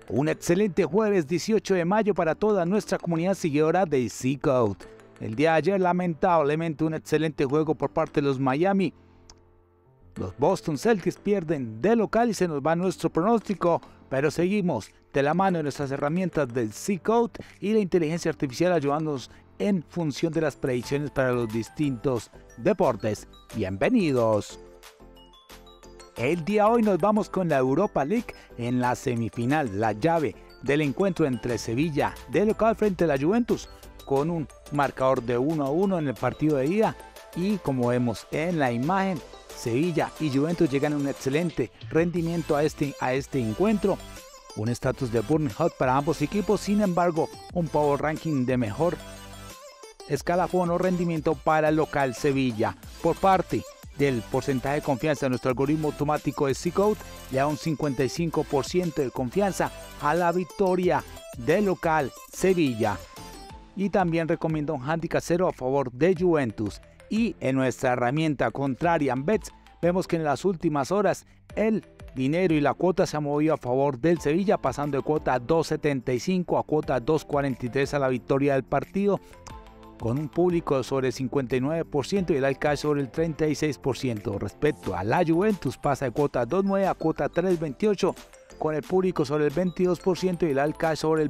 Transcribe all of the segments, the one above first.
Un excelente jueves 18 de mayo para toda nuestra comunidad seguidora de C-Code. El día de ayer, lamentablemente, un excelente juego por parte de los Miami. Los Boston Celtics pierden de local y se nos va nuestro pronóstico, pero seguimos de la mano de nuestras herramientas del C-Code y la inteligencia artificial ayudándonos en función de las predicciones para los distintos deportes. Bienvenidos. El día de hoy nos vamos con la Europa League en la semifinal, la llave del encuentro entre Sevilla de local frente a la Juventus, con un marcador de 1-1 en el partido de ida, y como vemos en la imagen, Sevilla y Juventus llegan a un excelente rendimiento a este encuentro, un estatus de burn hot para ambos equipos. Sin embargo, un power ranking de mejor escalafón o rendimiento para el local Sevilla. Por parte del porcentaje de confianza, nuestro algoritmo automático de C-Code le da un 55% de confianza a la victoria del local Sevilla, y también recomienda un handicap 0 a favor de Juventus. Y en nuestra herramienta Contrarian Bets vemos que en las últimas horas el dinero y la cuota se ha movido a favor del Sevilla, pasando de cuota 2.75 a cuota 2.43 a la victoria del partido, con un público sobre el 59% y el al cash sobre el 36%. Respecto a la Juventus, pasa de cuota 2.9 a cuota 3.28, con el público sobre el 22% y el al cash sobre el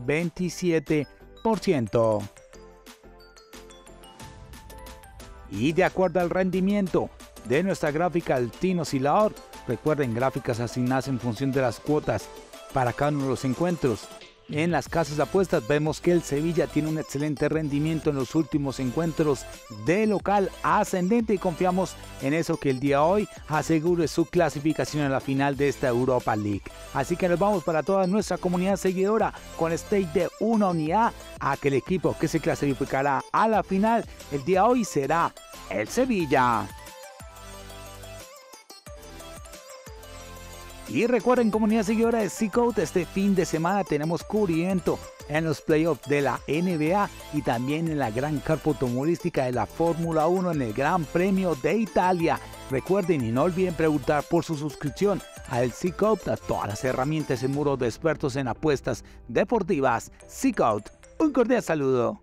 27%. Y de acuerdo al rendimiento de nuestra gráfica del TIN oscilador, recuerden, gráficas asignadas en función de las cuotas para cada uno de los encuentros. En las casas de apuestas vemos que el Sevilla tiene un excelente rendimiento en los últimos encuentros de local ascendente, y confiamos en eso, que el día de hoy asegure su clasificación a la final de esta Europa League. Así que nos vamos para toda nuestra comunidad seguidora con stake de 1 unidad a que el equipo que se clasificará a la final el día de hoy será el Sevilla. Y recuerden, comunidad seguidora de C-Code, este fin de semana tenemos cubrimiento en los playoffs de la NBA y también en la gran carpa automovilística de la Fórmula 1 en el Gran Premio de Italia. Recuerden y no olviden preguntar por su suscripción al C-Code, a todas las herramientas en muro de expertos en apuestas deportivas. C-Code, un cordial saludo.